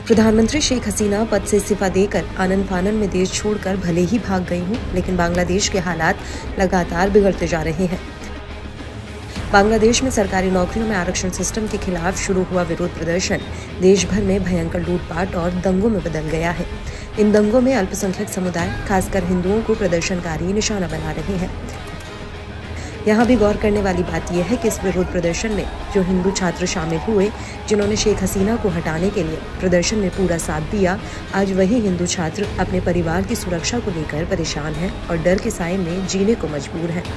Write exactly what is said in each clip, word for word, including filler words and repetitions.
प्रधानमंत्री शेख हसीना पद से इस्तीफा देकर आनन फानन में देश छोड़कर भले ही भाग गई हूं, लेकिन बांग्लादेश के हालात लगातार बिगड़ते जा रहे हैं। बांग्लादेश में सरकारी नौकरियों में आरक्षण सिस्टम के खिलाफ शुरू हुआ विरोध प्रदर्शन देश भर में भयंकर लूटपाट और दंगों में बदल गया है। इन दंगों में अल्पसंख्यक समुदाय, खासकर हिंदुओं को प्रदर्शनकारी निशाना बना रहे हैं। यहाँ भी गौर करने वाली बात यह है कि इस विरोध प्रदर्शन में जो हिंदू छात्र शामिल हुए, जिन्होंने शेख हसीना को हटाने के लिए प्रदर्शन में पूरा साथ दिया, आज वही हिंदू छात्र अपने परिवार की सुरक्षा को लेकर परेशान हैं और डर के साए में जीने को मजबूर हैं।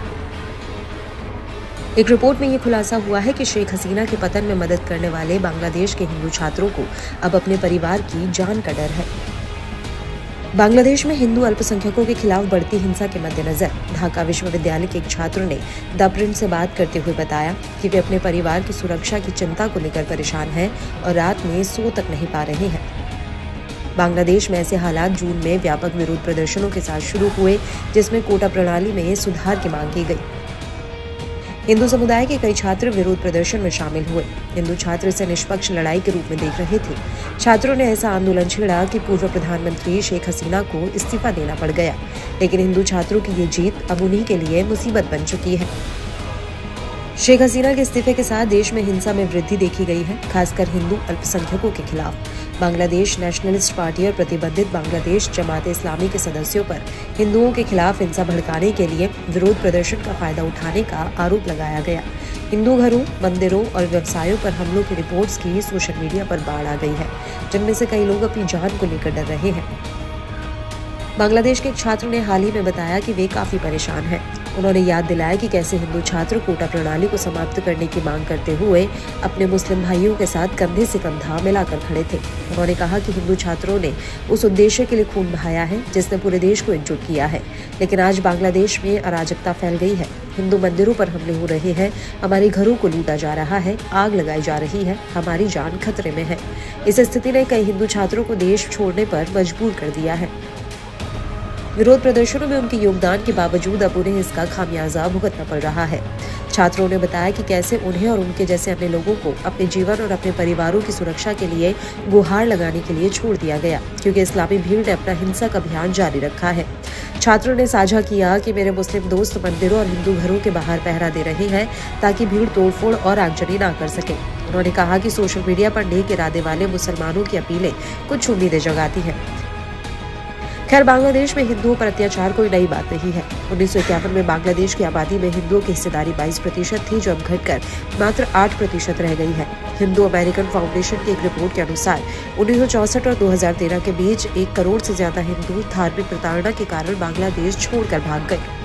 एक रिपोर्ट में ये खुलासा हुआ है कि शेख हसीना के पतन में मदद करने वाले बांग्लादेश के हिंदू छात्रों को अब अपने परिवार की जान का डर है। बांग्लादेश में हिंदू अल्पसंख्यकों के खिलाफ बढ़ती हिंसा के मद्देनजर ढाका विश्वविद्यालय के एक छात्र ने द प्रिंट से बात करते हुए बताया कि वे अपने परिवार की सुरक्षा की चिंता को लेकर परेशान हैं और रात में सो तक नहीं पा रहे हैं। बांग्लादेश में ऐसे हालात जून में व्यापक विरोध प्रदर्शनों के साथ शुरू हुए, जिसमें कोटा प्रणाली में सुधार की मांग की गई। हिंदू समुदाय के कई छात्र विरोध प्रदर्शन में शामिल हुए। हिंदू छात्र इसे निष्पक्ष लड़ाई के रूप में देख रहे थे। छात्रों ने ऐसा आंदोलन छेड़ा कि पूर्व प्रधानमंत्री शेख हसीना को इस्तीफा देना पड़ गया, लेकिन हिंदू छात्रों की ये जीत अब उन्हीं के लिए मुसीबत बन चुकी है। शेख हसीना के इस्तीफे के साथ देश में हिंसा में वृद्धि देखी गई है, खासकर हिंदू अल्पसंख्यकों के खिलाफ। बांग्लादेश नेशनलिस्ट पार्टी और प्रतिबंधित बांग्लादेश जमात इस्लामी के सदस्यों पर हिंदुओं के खिलाफ हिंसा भड़काने के लिए विरोध प्रदर्शन का फायदा उठाने का आरोप लगाया गया। हिंदू घरों, मंदिरों और व्यवसायों पर हमलों की रिपोर्ट्स की सोशल मीडिया पर बाढ़ आ गई है, जिनमें से कई लोग अपनी जान को लेकर डर रहे हैं। बांग्लादेश के एक छात्र ने हाल ही में बताया कि वे काफी परेशान हैं। उन्होंने याद दिलाया कि कैसे हिंदू छात्र कोटा प्रणाली को समाप्त करने की मांग करते हुए अपने मुस्लिम भाइयों के साथ कंधे से कंधा मिलाकर खड़े थे। उन्होंने कहा कि हिंदू छात्रों ने उस उद्देश्य के लिए खून बहाया है जिसने पूरे देश को एकजुट किया है, लेकिन आज बांग्लादेश में अराजकता फैल गई है। हिंदू मंदिरों पर हमले हो रहे हैं, हमारे घरों को लूटा जा रहा है, आग लगाई जा रही है, हमारी जान खतरे में है। इस स्थिति ने कई हिंदू छात्रों को देश छोड़ने पर मजबूर कर दिया है। विरोध प्रदर्शनों में उनके योगदान के बावजूद अब उन्हें इसका खामियाजा भुगतना पड़ रहा है। छात्रों ने बताया कि कैसे उन्हें और उनके जैसे अन्य लोगों को अपने जीवन और अपने परिवारों की सुरक्षा के लिए गुहार लगाने के लिए छोड़ दिया गया, क्योंकि इस्लामी भीड़ ने अपना हिंसक अभियान जारी रखा है। छात्रों ने साझा किया कि मेरे मुस्लिम दोस्त मंदिरों और हिंदू घरों के बाहर पहरा दे रहे हैं ताकि भीड़ तोड़फोड़ और आगजनी ना कर सके। उन्होंने कहा कि सोशल मीडिया पर नेक इरादे वाले मुसलमानों की अपीलें कुछ उम्मीदें जगाती हैं। खैर, बांग्लादेश में हिंदुओं पर अत्याचार कोई नई बात नहीं है। उन्नीस सौ इक्यावन में बांग्लादेश की आबादी में हिंदुओं की हिस्सेदारी बाईस प्रतिशत थी, जो अब घटकर मात्र आठ प्रतिशत रह गई है। हिंदू अमेरिकन फाउंडेशन की एक रिपोर्ट के अनुसार उन्नीस सौ चौसठ और दो हज़ार तेरह के बीच एक करोड़ से ज्यादा हिंदू धार्मिक प्रताड़ना के कारण बांग्लादेश छोड़कर भाग गए।